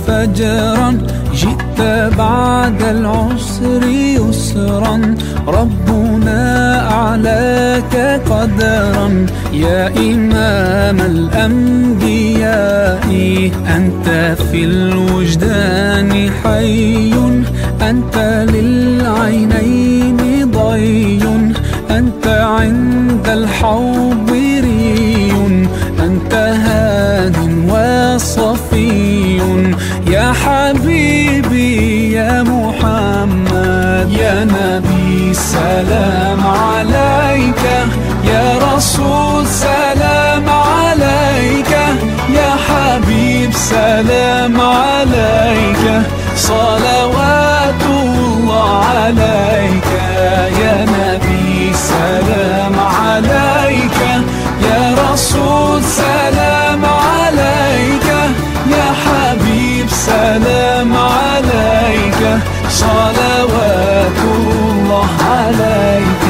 فجرا، جئت بعد العسر يسرا، ربنا أعلاك قدرا. يا إمام الأنبياء أنت في الوجدان حي، أنت للعينين ضي، أنت عند الحوض ري، أنت هاد وصفي. يا حبيبي يا محمد، يا نبي سلام عليك، يا رسول سلام عليك، يا حبيب سلام عليك، صلوات الله عليك. يا نبي سلام عليك، يا رسول سلام عليك، يا حبيب سلام عليك، صلوات الله عليك.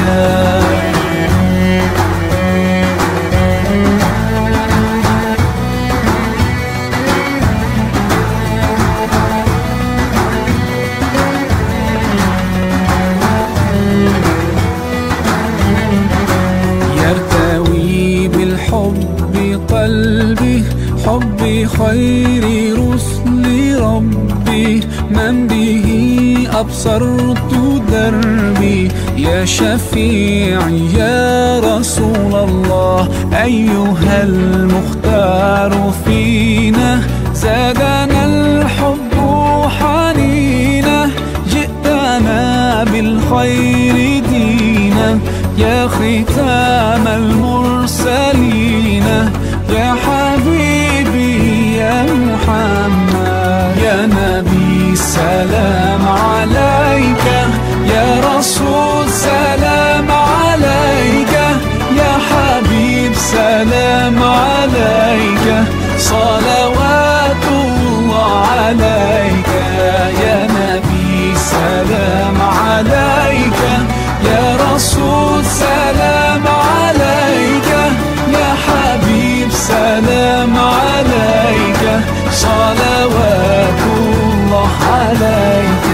يرتوي بالحب قلبي، حب خير رسل ربي، من به أبصرت دربي. يا شفيعي يا رسول الله، أيها المختار فينا، زادنا الحب حنينا، جئتنا بالخير دينا، يا ختام المرسلين، يا حبيبي يا محمد، يا نبي سلام عليك، يا رسول سلام عليك، يا حبيب سلام عليك، صلوات الله عليك. يا نبي سلام عليك، يا رسول سلام عليك، يا حبيب سلام عليك، صلوات الله عليك.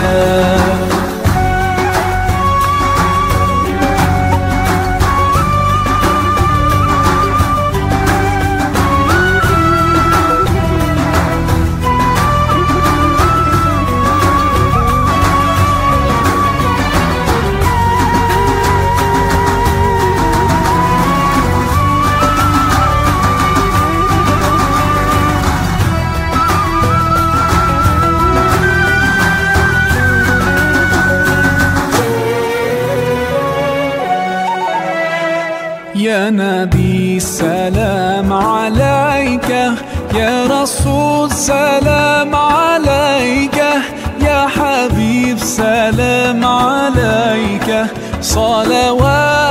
يا نبي سلام عليك، يا رسول سلام عليك، يا حبيب سلام عليك، صلوات